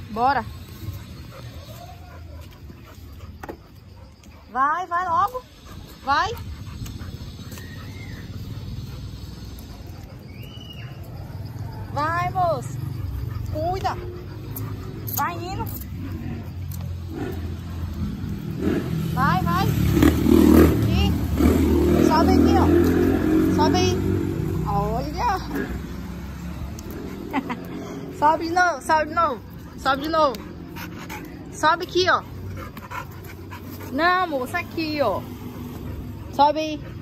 Bora. Vai, vai logo. Vai. Vai, moço. Cuida. Vai indo. Vai, vai. Aqui. Sobe aqui, ó. Sobe aí. Olha. Sobe de novo, sobe de novo. Sobe de novo. Sobe aqui, ó. Não, moça, aqui, ó. Sobe aí.